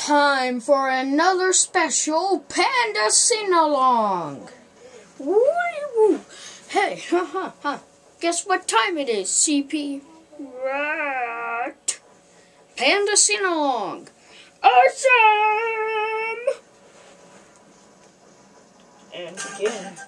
time for another special Panda Sing-Along. Woo! Hey, guess what time it is, CP? Right. Panda Sing-Along. Awesome! And begin.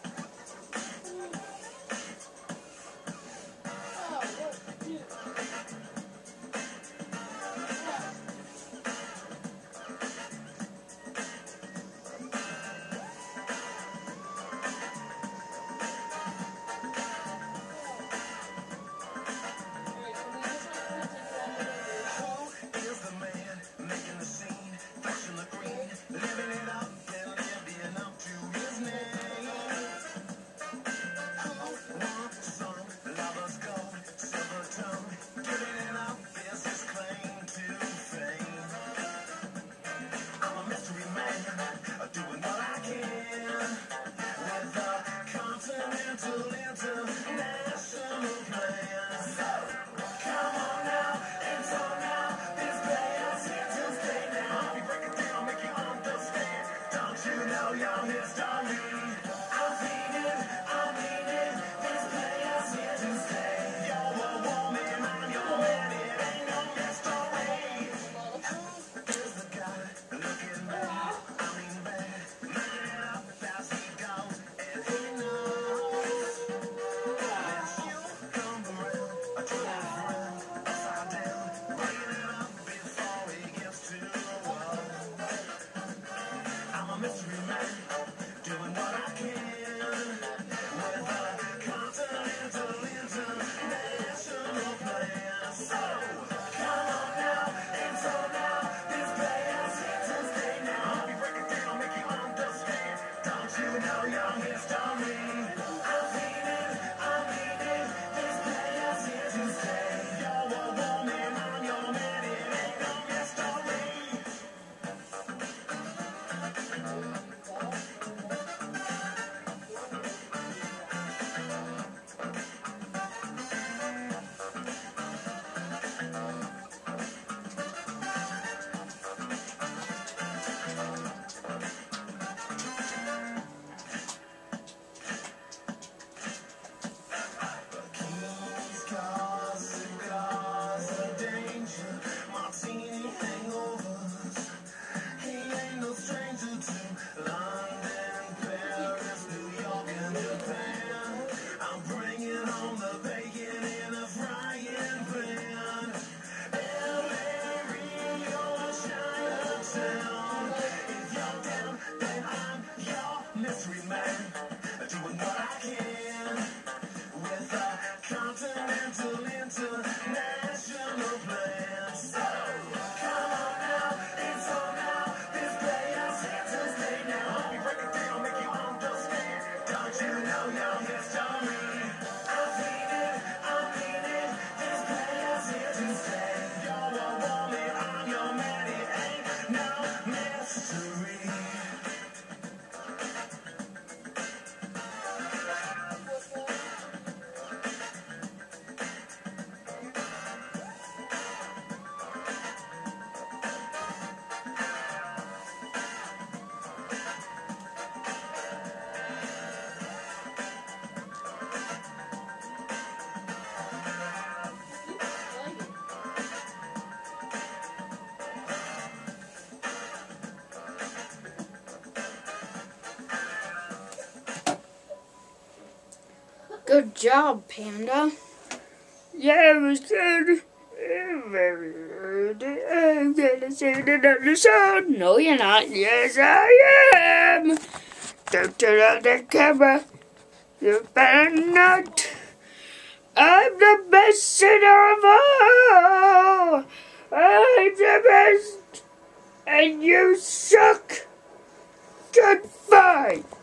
Good job, Panda. Yeah, it was good. Very good. I'm gonna sing another song. No, you're not. Yes, I am. Don't turn on the camera. You better not. I'm the best singer of all. I'm the best. And you suck. Goodbye.